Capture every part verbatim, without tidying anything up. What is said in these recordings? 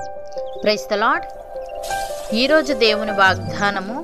Praise the lord. ఈరోజు దేవుని వాగ్దానము,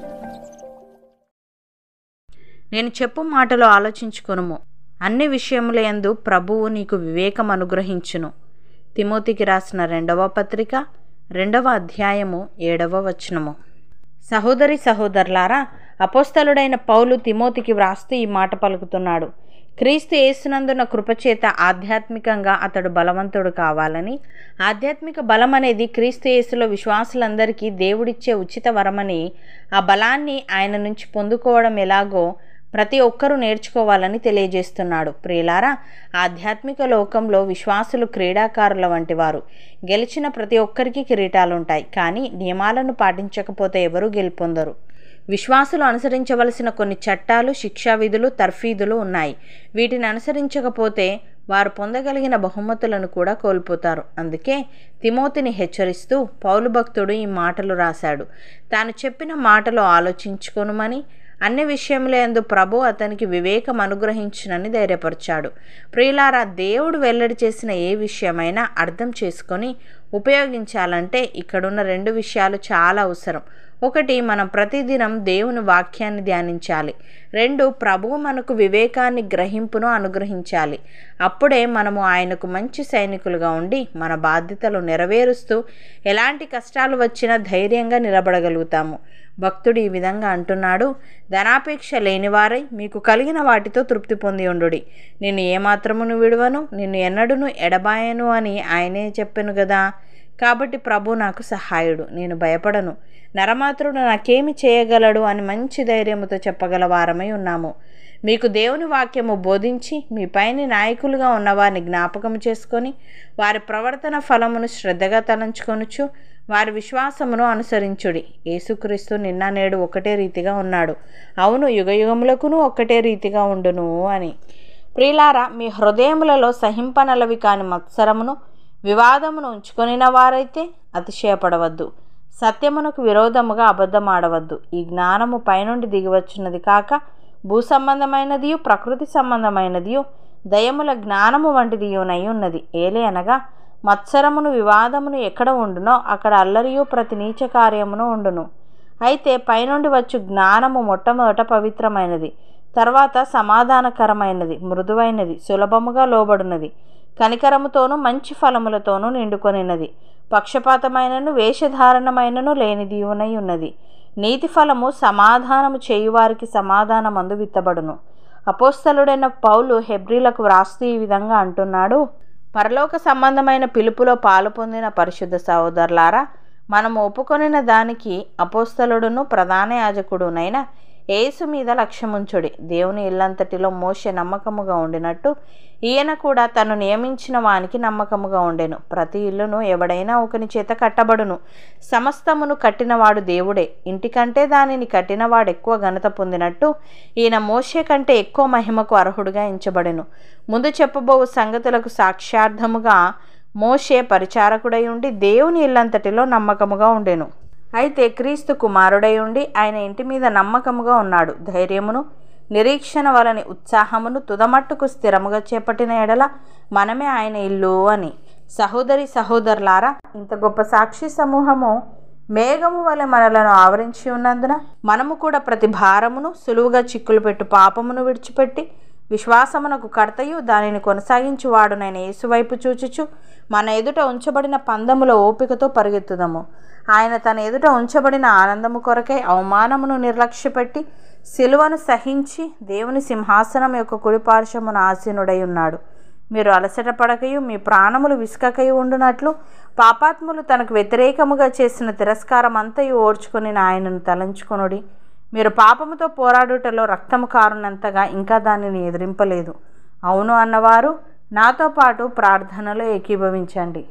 నేను చెప్పు మాటలు ఆలోచించుకొనుము, అన్ని విషయములందు ప్రభువు నీకు వివేకం అనుగ్రహించును. తిమోతికి రాసిన రెండవ పత్రిక రెండవ అధ్యాయము ఏడవ వచనము. సహోదరి సహోదరులారా, అపోస్తలుడైన పౌలు తిమోతికి వ్రాస్తూ ఈ మాట పలుకుతున్నాడు. క్రీస్తు యేసునందున కృపచేత ఆధ్యాత్మికంగా అతడు బలవంతుడు కావాలని, ఆధ్యాత్మిక బలం అనేది క్రీస్తు యేసులో విశ్వాసులందరికీ దేవుడిచ్చే ఉచిత వరమని, ఆ బలాన్ని ఆయన నుంచి పొందుకోవడం ఎలాగో ప్రతి ఒక్కరూ నేర్చుకోవాలని తెలియజేస్తున్నాడు. ప్రియులారా, ఆధ్యాత్మిక లోకంలో విశ్వాసులు క్రీడాకారుల వంటి వారు. గెలిచిన ప్రతి ఒక్కరికి కిరీటాలుంటాయి, కానీ నియమాలను పాటించకపోతే ఎవరూ గెలుపొందరు. విశ్వాసులు అనుసరించవలసిన కొన్ని చట్టాలు, శిక్షా విధులు, తర్ఫీదులు ఉన్నాయి. వీటిని అనుసరించకపోతే వారు పొందగలిగిన బహుమతులను కూడా కోల్పోతారు. అందుకే తిమోతిని హెచ్చరిస్తూ పౌలు భక్తుడు ఈ మాటలు రాశాడు. తాను చెప్పిన మాటలు ఆలోచించుకొనుమని, అన్ని విషయములందు ప్రభు అతనికి వివేకం అనుగ్రహించునని ధైర్యపరిచాడు. ప్రియులారా, దేవుడు వెల్లడి చేసిన ఏ విషయమైనా అర్థం చేసుకొని ఉపయోగించాలంటే ఇక్కడున్న రెండు విషయాలు చాలా అవసరం. ఒకటి, మనం ప్రతిదినం దేవుని వాక్యాన్ని ధ్యానించాలి. రెండు, ప్రభువు మనకు వివేకాన్ని, గ్రహింపును అనుగ్రహించాలి. అప్పుడే మనము ఆయనకు మంచి సైనికులుగా ఉండి మన బాధ్యతలు నెరవేరుస్తూ ఎలాంటి కష్టాలు వచ్చినా ధైర్యంగా నిలబడగలుగుతాము. భక్తుడు ఈ విధంగా అంటున్నాడు, ధనాపేక్ష లేనివారై మీకు కలిగిన వాటితో తృప్తి పొంది ఉండుడి. నిన్ను ఏమాత్రమును విడువను, నిన్ను ఎన్నడూను ఎడబాయను అని ఆయనే చెప్పెను గదా. కాబట్టి ప్రభు నాకు సహాయుడు, నేను భయపడను, నరమాత్రుడు నాకేమి చేయగలడు అని మంచి ధైర్యముతో చెప్పగల వారమై ఉన్నాము. మీకు దేవుని వాక్యము బోధించి మీ పైన నాయకులుగా ఉన్నవారిని జ్ఞాపకం చేసుకొని వారి ప్రవర్తన ఫలమును శ్రద్ధగా తలంచుకొనుచు వారి విశ్వాసమును అనుసరించుడి. యేసుక్రీస్తు నిన్న నేడు ఒకటే రీతిగా ఉన్నాడు, అవును యుగయుగములకును ఒక్కటే రీతిగా ఉండును అని. ప్రియులారా, మీ హృదయములలో సహింపనలవి కాని మత్సరమును, వివాదమును ఉంచుకొనిన వారైతే అతిశయపడవద్దు. సత్యమునకు విరోధముగా అబద్ధమాడవద్దు. ఈ జ్ఞానము పైనుండి దిగివచ్చున్నది కాక భూ సంబంధమైనదియు, ప్రకృతి సంబంధమైనదియు, దయముల జ్ఞానము వంటిదియునై ఉన్నది. ఏలే అనగా మత్సరమును, వివాదమును ఎక్కడ ఉండునో అక్కడ అల్లరియు ప్రతి నీచ కార్యమును ఉండును. అయితే పైనుండి వచ్చు జ్ఞానము మొట్టమొదట పవిత్రమైనది, తర్వాత సమాధానకరమైనది, మృదువైనది, సులభముగా లోబడినది, కనికరముతోనూ మంచి ఫలములతోనూ నిండుకొనినది, పక్షపాతమైనను వేషధారణమైనను లేనిదియునై ఉన్నది. నీతి ఫలము సమాధానము చేయువారికి సమాధానమందు విత్తబడును. అపోస్తలుడైన పౌలు హెబ్రీలకు వ్రాస్తూ ఈ విధంగా అంటున్నాడు, పరలోక సంబంధమైన పిలుపులో పాలు పొందిన పరిశుద్ధ సహోదరులారా, మనము ఒప్పుకొనిన దానికి అపోస్తలుడును ప్రధాన యాజకుడునైన యేసు మీద లక్ష్యముంచుడి. దేవుని ఇల్లంతటిలో మోషే నమ్మకముగా ఉండినట్టు ఈయన కూడా తను నియమించిన వానికి నమ్మకముగా ఉండెను. ప్రతి ఇల్లును ఎవడైనా ఒకని చేత కట్టబడును, సమస్తమును కట్టినవాడు దేవుడే. ఇంటికంటే దానిని కట్టినవాడు ఎక్కువ ఘనత పొందినట్టు ఈయన మోషే కంటే ఎక్కువ మహిమకు అర్హుడుగా ఎంచబడెను. ముందు చెప్పబోవు సంగతులకు సాక్ష్యార్థముగా మోషే పరిచారకుడై ఉండి దేవుని ఇల్లంతటిలో నమ్మకముగా ఉండెను. అయితే క్రీస్తు కుమారుడై ఉండి ఆయన ఇంటి మీద నమ్మకముగా ఉన్నాడు. ధైర్యమును, నిరీక్షణ వలని ఉత్సాహమును తుదమట్టుకు స్థిరముగా చేపట్టిన ఎడల మనమే ఆయన ఇల్లు అని. సహోదరి సహోదరులారా, ఇంత గొప్ప సాక్షి సమూహము మేఘము వలె మనలను ఆవరించి ఉన్నందున మనము కూడా ప్రతి భారమును, సులువుగా చిక్కులు పెట్టు పాపమును విడిచిపెట్టి విశ్వాసమునకు కర్తయు దానిని కొనసాగించువాడునైన యేసు వైపు చూచుచు మన ఎదుట ఉంచబడిన పందముల ఓపికతో పరిగెత్తుదము. ఆయన తన ఎదుట ఉంచబడిన ఆనందము కొరకై అవమానమును నిర్లక్ష్యపెట్టి సిలువను సహించి దేవుని సింహాసనం యొక్క కుడిపార్శ్వమున ఆసీనుడై ఉన్నాడు. మీరు అలసట పడకయు మీ ప్రాణములు విసుకకయు ఉండునట్లు పాపాత్ములు తనకు వ్యతిరేకముగా చేసిన తిరస్కారం అంతయు ఓర్చుకొని ఆయనను తలంచుకొనుడి. మీరు పాపముతో పోరాడుటలో రక్తము కారునంతగా ఇంకా దానిని ఎదిరింపలేదు. అవును అన్నవారు నాతో పాటు ప్రార్థనలో ఏకీభవించండి.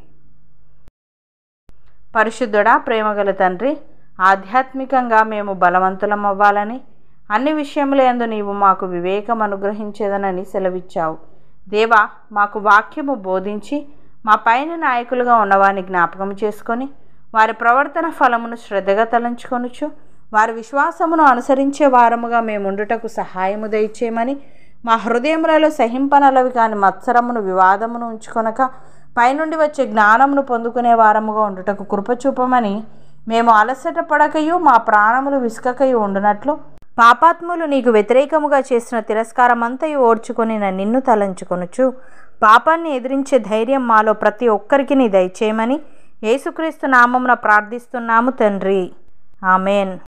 పరిశుద్ధుడా, ప్రేమగల తండ్రి, ఆధ్యాత్మికంగా మేము బలవంతులం అవ్వాలని, అన్ని విషయములందు నీవు మాకు వివేకం అనుగ్రహించేదనని సెలవిచ్చావు. దేవా, మాకు వాక్యము బోధించి మా పైన నాయకులుగా ఉన్నవారిని జ్ఞాపకం చేసుకొని వారి ప్రవర్తన ఫలమును శ్రద్ధగా తలంచుకొనుచు వారి విశ్వాసమును అనుసరించే వారముగా మేముండుటకు సహాయము దయచేయమని, మా హృదయములలో సహింపనలవి కాని మత్సరమును, వివాదమును ఉంచుకొనక పైనుండి వచ్చే జ్ఞానమును పొందుకునే వారముగా ఉండుటకు కృపచూపమని మేము అలసట పడకయు మా ప్రాణములు విసుకకయు ఉండునట్లు పాపాత్ములు నీకు వ్యతిరేకముగా చేసిన తిరస్కారమంతయు ఓర్చుకొని నిన్ను తలంచుకొనుచు పాపాన్ని ఎదిరించే ధైర్యం మాలో ప్రతి ఒక్కరికి నీ దయచేయమని యేసుక్రీస్తు నామమున ప్రార్థిస్తున్నాము తండ్రి. ఆమెన్.